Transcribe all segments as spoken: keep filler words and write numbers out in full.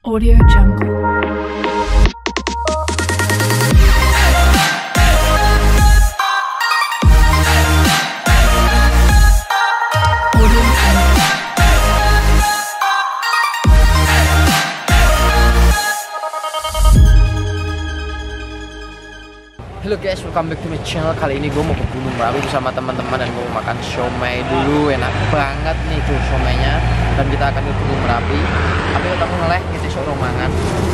Audio Jungle. Halo guys, welcome back to my channel. Kali ini gue mau ke Gunung Merapi bersama teman-teman dan gue mau makan siomay dulu. Enak banget nih tuh siomaynya. Dan kita akan ke Gunung Merapi. Tapi kita mau ngeleh, kita suruh mangan.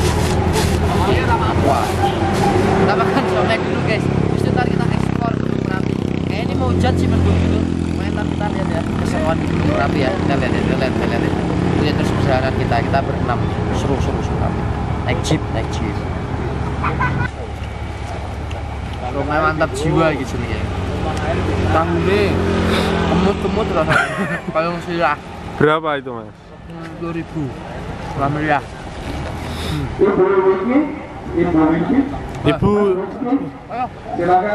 Wah, kita makan siomay dulu guys. Terus ntar kita explore Gunung Merapi. Kayaknya ini mau hujan sih mendung gitu. Main ntar kita lihat ya keseruan di Gunung Merapi ya. Kita lihat, kita lihat, kita lihat. Lihat terus perjalanan kita. Kita berenam seru, seru, seru. Naik jeep, naik jeep. Lumayan mantap jiwa gitu nih ya. Tahu nih, kemut-kemut rasanya. Kalau sirah. Berapa itu mas? Dua ribu. Alhamdulillah. Ibu. Ayo. Silakan.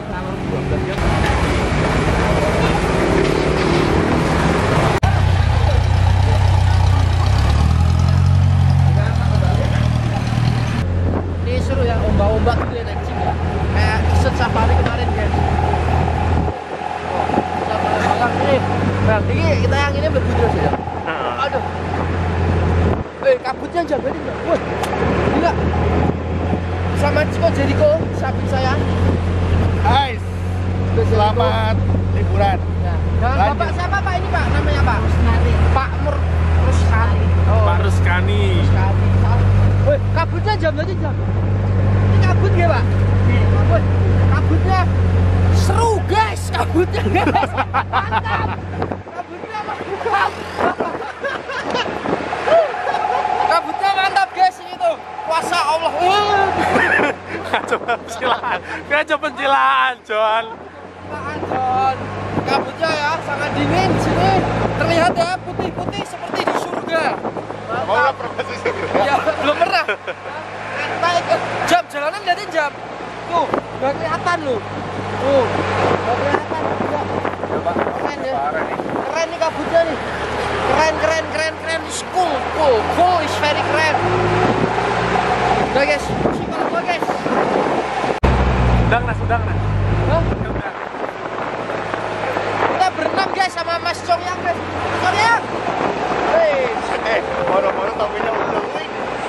Ini seru ya, ombak-ombak gitu ya naik jeep ya. Kayak set safari kemarin guys. Oh, safari malam ini. Bang, ini kita yang ini lebih terus ya. Aduh. Eh, kabutnya jangan enggak. Woi. Gila. Selamat Ciko Jericho, sahabat saya. Guys, selamat liburan. Ya. Dan Bapak siapa Pak ini Pak? Namanya Pak? Ruskani. Pak Mur Ruskani. Oh. Pak Ruskani. Ruskani. Woi, kabutnya jam berapa jam? Ini kabut ya Pak? Woi, kabutnya seru guys, kabutnya guys. Mantap. Kabutnya mantap. Kabutnya mantap guys ini tuh. Kuasa Allah. Coba pencilaan, kayak coba pencilaan, John. Pencilaan, John. Kabutnya ya sangat dingin di sini. Terlihat ya putih-putih seperti di surga. Mantap. Ya, belum pernah. Naik ke jam jalanan liatin jam. Tuh, nggak kelihatan loh. Tuh, nggak kelihatan. Keren ya. Keren nih kabutnya nih. Keren, keren, keren, keren. It's cool, cool, cool. It's very keren. Udah guys, musik apa guys? Udang nas, udang nas. Hah? Kita berenam guys sama Mas Congyang guys. Congyang. Hei, Eh, moro-moro topinya udah wih.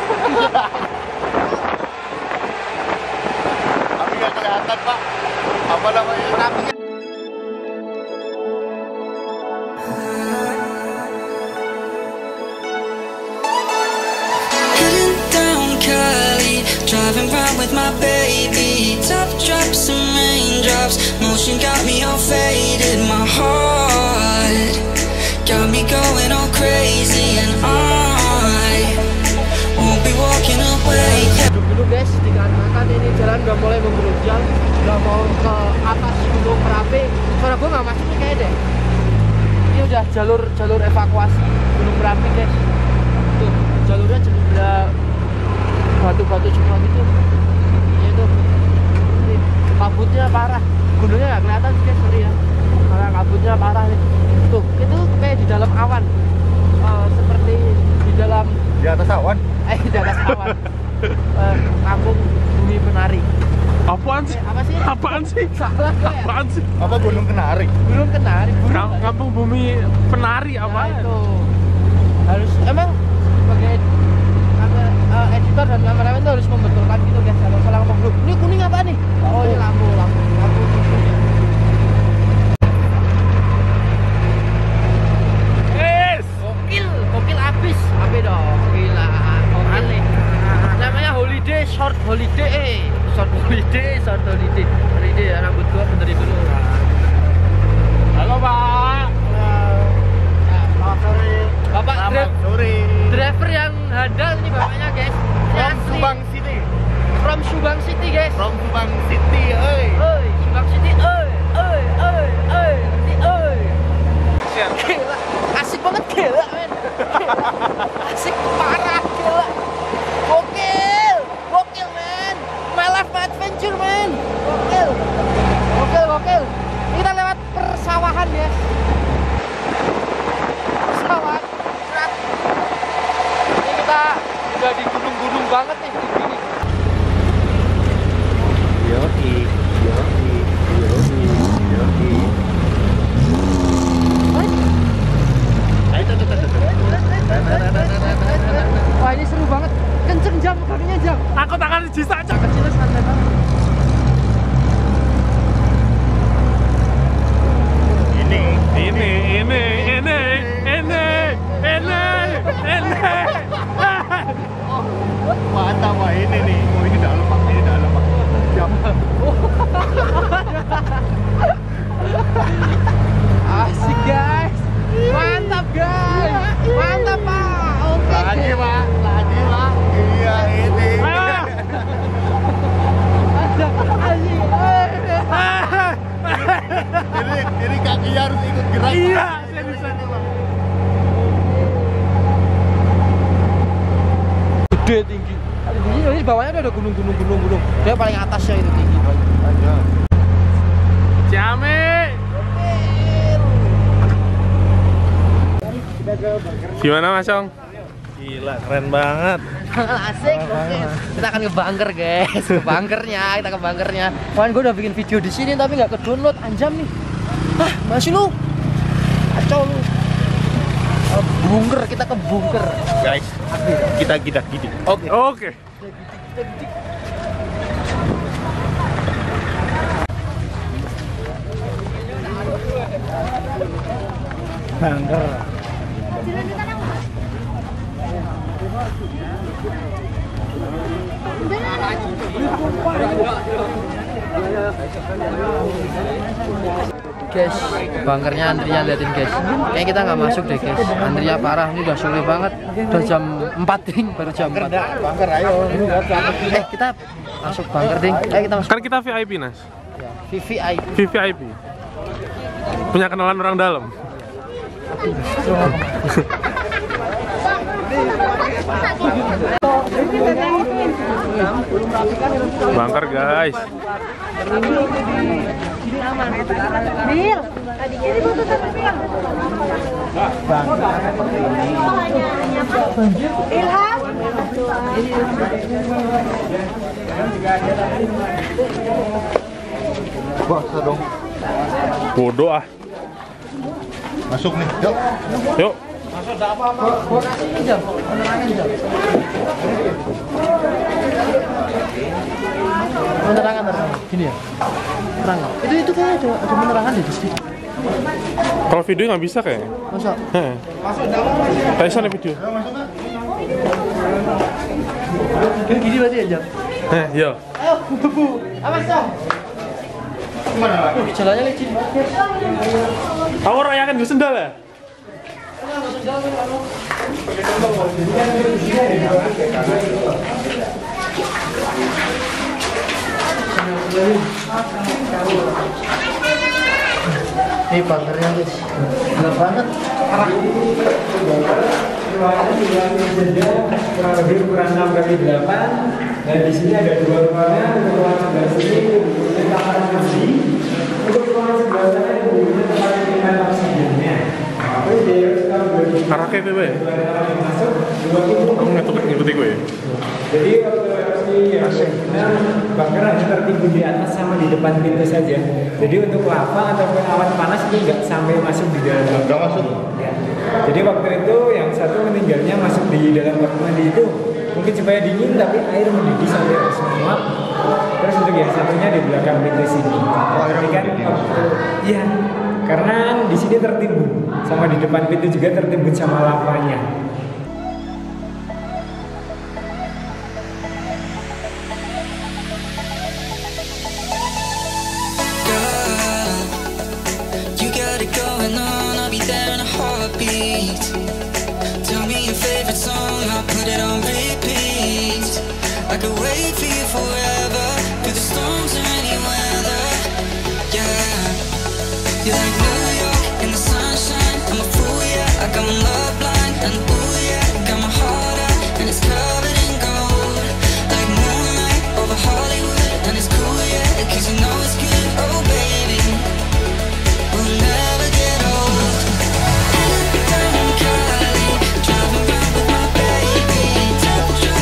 Tapi nggak kelihatan Pak. Apa namanya? Merapinya. Driving round with my baby, top drops and raindrops, motion got me all faded, my heart got me going all crazy, and I won't be walking away. Duduk dulu guys, dikarenakan ini jalan udah mulai menggerunjal, udah mau ke atas Gunung Merapi. Suara gue nggak masuk nih kayaknya deh. Ini udah jalur jalur evakuasi Gunung Merapi guys. Tuh jalurnya udah batu-batu semua gitu. Ini tuh ini, kabutnya parah. Gunungnya nggak kelihatan sih guys, sorry ya. Karena kabutnya parah nih. Tuh itu kayak di dalam awan, uh, seperti di dalam Di atas awan. eh di atas awan. uh, kampung Bumi Penari. Apaan sih? Eh, apa sih? Apaan sih? Salah gue ya? Apaan sih? Apa Gunung Kenari? Gunung Kenari. Gunung Kam- Kampung Bumi Penari Nah, apaan? itu harus emang sebagai kamera- uh, editor dan kameramen itu harus membetulkan gitu guys. Kalau salah ngomong dulu, ini kuning apa nih? Oh ini lampu, lampu, lampu. Yes. Gokil, gokil abis. Apa dong? Gila, gokil nih. Namanya holiday, short holiday, eh. Short holiday, short holiday. Holiday ya, rambut gua benerin dulu. Halo Pak. Selamat sore. Bapak Selamat drive, sore. driver yang handal nih bapaknya guys. Ini From asli. Subang City. From Subang City guys. From Subang City, oi. Oi, Subang City, oi, oi, oi, oi, nanti oi. Gila, asik banget gila men. Asik parah gila. Gokil, gokil men. My life, my adventure men. Gokil, gokil, gokil. Ini kita lewat persawahan ya. Persawahan. Ini kita udah di gunung-gunung banget nih di sini. Yoi, yoi, yoi, yoi. Ayo, tuh, tuh, tuh, tuh. Wah ini seru banget, kenceng jam kakinya jam. Aku tangan jisa aja. Kecilnya santai banget. Ini, Ini, ini, ini, ini, ini, ini. mantap wah ini nih. Oh ini dalam pak, ini dalam pak. Jam. Asik guys, mantap guys, mantap pak. Oke. Lagi pak, lagi pak. Iya ini. Ayo. Ada asik. Ini, ini kaki harus ikut gerak. Iya, Pak. seriusan. Gede tinggi. Ini, ini bawahnya udah ada gunung-gunung gunung-gunung. Dia paling atasnya itu tinggi. Ciame. Gimana Mas Ong? Gila, keren banget. Asik, oke. Kita akan ke bunker guys, ke bunkernya, kita ke bunkernya. Kemarin gue udah bikin video di sini tapi nggak ke download, anjam nih. Hah, masih lu? Kacau lu. Ke bunker, kita ke bunker. Guys, kita gidak gidik. Oke. Oke. Bangker. Guys, bunkernya antrinya liatin guys. Kayaknya kita nggak masuk deh guys. Antrinya parah, ini udah sore banget. Udah jam empat ding, baru jam empat. Bangker, ayo. Eh, kita masuk bunker ding. Ayo kita masuk. Kan kita V I P Nas. V V I. V V I P. Punya kenalan orang dalam. Bangker guys. Bil, tadi kiri tuh Ilham. Bangsa dong. Bodoh ah. Masuk nih, yuk. Yuk. Ini jam, penerangan jam. Penerangan terang. Gini ya. Terang. Itu itu kayak ada ada penerangan di sini. Kalau video nggak bisa kayaknya. Masa? Heeh. Kayak sana video. Kayak gini berarti ya jam. Heh, yo. Ayo, bu. Awas dong. Kemana lagi? Uh, jalannya licin banget. Aku rayakan di sendal ya. Ini bunkernya guys, gelap banget. Kurang lebih ukuran enam kali delapan dan di sini ada dua ruangan. Untuk ruangan sebelah sini untuk kamar mandi, untuk ruangan sebelah sana itu tempat penyimpanan oksigennya. Arah kayak gue. Masuk dua pintu. Kamu ngetuk ngikuti gue. Jadi waktu erupsi yang benar bunker hanya tertimbun di atas sama di depan pintu saja. Jadi untuk lava ataupun awan panas itu nggak sampai masuk di dalam. Nggak masuk. Ya. Jadi waktu itu yang satu meninggalnya masuk di dalam kamar mandi itu mungkin supaya dingin tapi air mendidih sampai semua. Terus untuk yang satunya di belakang pintu sini. Jadi kan waktu, iya, karena di sini tertimbun sama di depan pintu juga tertimbun sama lavanya. You got it going on, I'll be there in a heartbeat. Tell me your favorite song, I'll put it on repeat. I could wait for you forever, through the storms or any weather. Yeah, you're like New York in the sunshine. I'm a fool, yeah, I got my love blind. And ooh, yeah, got my heart out, and it's covered in gold. Like moonlight over Hollywood, and it's cool, yeah, cause you know it's good. Oh baby, we'll never get old. Down in Cali, driving around with my baby. Temperature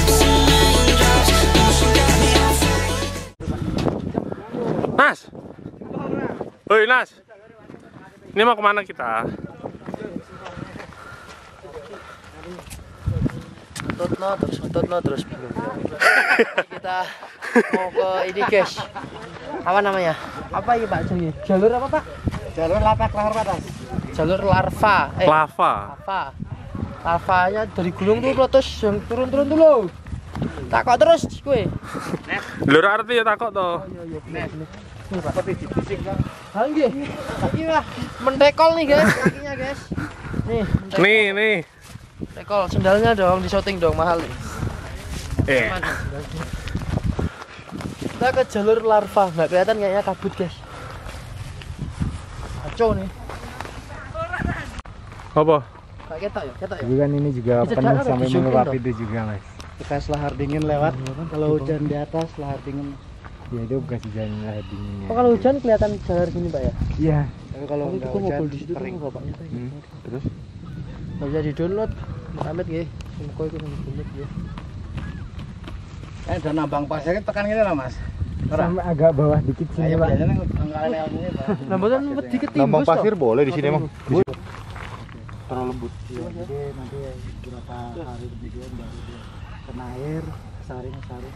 Woi Nas, ini mau kemana kita? Ngetut no terus ngetut no terus belum. Kita mau ke ini guys. Apa namanya? Apa ini Pak Jogi? Jalur apa Pak? Jalur lapak lahar batas. Jalur larva. Eh, Lava. Lava. Lavanya dari gunung tuh terus yang turun-turun dulu. Takok terus kue. Lur arti ya takok toh. Hangge. Ini lah mentekol nih guys, kakinya guys. Nih, mentekol. Nih, nih. Tekol sendalnya dong, di shooting dong mahal nih. Eh. Kita ke jalur larva, nggak kelihatan kayaknya kabut guys. Kacau nih. Apa? Kayak ketok ya, ketok ya. Juga ini juga Bisa penuh jalan, sampai bisa menguap dong. itu juga mas. Bekas lahar dingin lewat. Kalau hujan di atas lahar dingin. Ya itu bekas hujan lahar dinginnya. Oh, kalau hujan kelihatan jalur sini Pak ya? Iya. Tapi kalau Tapi itu nggak kok hujan mobil di situ kering. tuh bapaknya tuh. Hmm. Terus? Nggak bisa di download. Amit nggih. Muka itu nggak download nggih. Eh, dan nambang pasirnya tekan gini lah mas. Sampai agak bawah dikit sini Ayo pak. biasanya angkalan El ini pak. Lambutan wedi ketimbus Lambang toh. pasir boleh di sini emang. Terlalu lembut. Iya, jadi nanti beberapa hari kemudian baru dia kena air, saring-saring.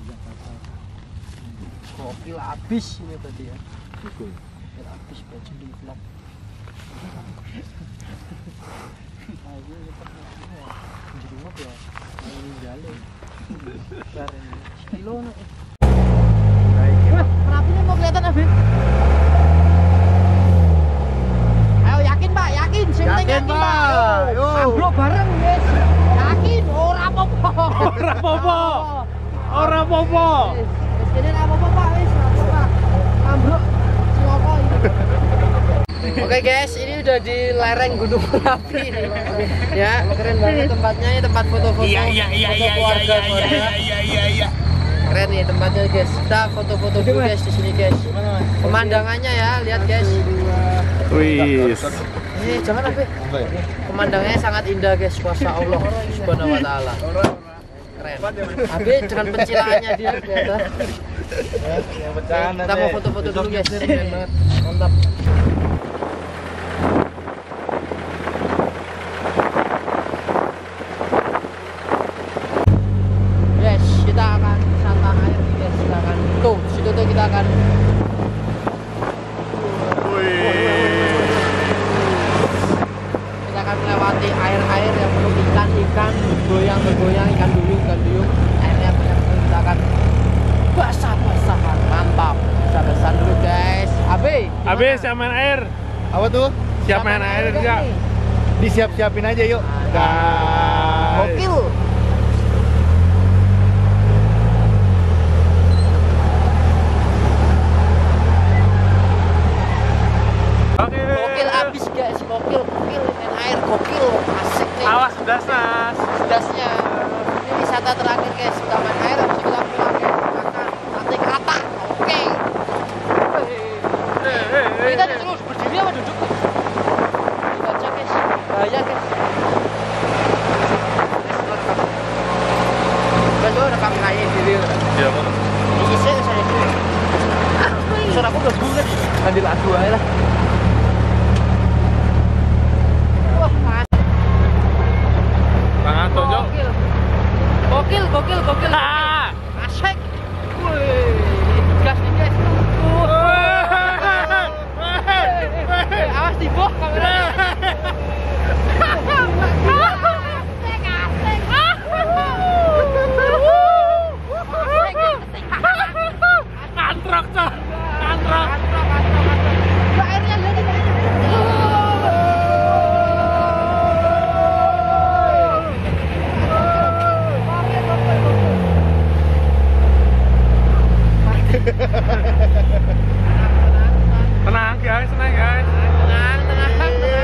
Gokil habis ini tadi ya. Gokil habis baju di vlog. Wah, merapinya mau kelihatan Abin. Ayo yakin Pak, yakin. Sing penting yakin Pak. Yo. Ambruk bareng guys. Yakin ora apa-apa. Ora apa-apa. Ora apa-apa. Wis kene ora apa-apa Pak, wis ora apa-apa. Ambruk ciloko ini. Oke guys, ini udah di lereng Gunung Merapi nih. Ya, keren banget tempatnya, ini tempat foto-foto. Iya iya iya iya iya iya iya iya. Keren nih tempatnya guys. Kita foto-foto dulu guys di sini guys. Pemandangannya ya, lihat guys. Wis. Ini jangan apa? Pemandangannya sangat indah guys, kuasa Allah Subhanahu wa taala. Keren. Abi dengan pencilaannya dia kelihatan. Kita mau foto-foto dulu guys. Keren banget. Mantap. Yes, kita akan wisata air nih guys. Kita akan tuh, situ tuh kita akan kita akan melewati air-air yang penuh ikan-ikan bergoyang bergoyang ikan duyung ikan duyung airnya banyak banget. Kita akan basah-basahan mantap basah-basahan dulu guys. Abe Abe siap main air. Apa tuh? Siap main air enggak? Disiap-siapin aja yuk. Gokil. Oke. Gokil abis guys, gokil, gokil main air, gokil, asik nih. Awas das Nas. Pedasnya. Ini wisata terakhir guys, kita main air habis itu kita pulang guys, makan sate kata. Oke. Kita terus berdiri apa duduk? Kita aja guys, bahaya guys. Guys, lo rekam kayak diri. Iya, Bang. Ini saya saya dulu. Suara aku gabung kan, ambil adu aja lah. Wah, Tangan tonjok. gokil, gokil, gokil, gokil. Asik. Wih, gas nih guys. Eh, awas di bawah kamera. Asik, asik. Antrok tuh. Antrok. Mbak, airnya lihat ini. Tenang guys, tenang guys. Tenang, tenang, tenang.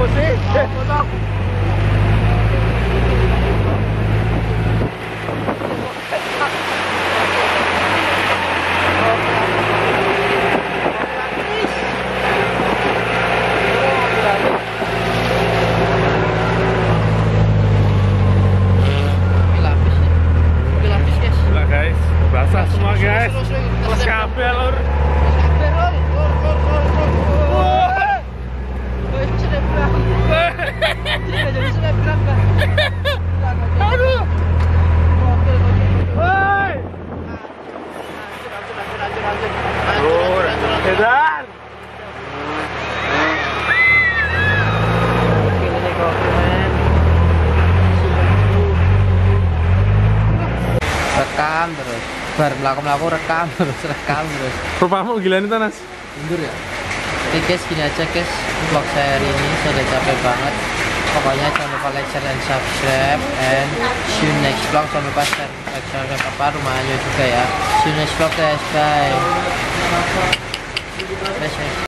Apa sih? Potong. Lah guys, basah semua guys. Terus kabel lur. Aduh. Woi. Lur, edan. Rekam terus, bar melaku-melaku rekam terus, rekam terus. Rupamu gila nih Tanas. Mundur ya. Oke guys, gini aja guys vlog saya hari ini, saya udah capek banget. Pokoknya jangan lupa like, share, dan subscribe. And see you next vlog. Jangan lupa share, like, share, apa rumah Ayo juga ya. See you next vlog guys, bye. Bye.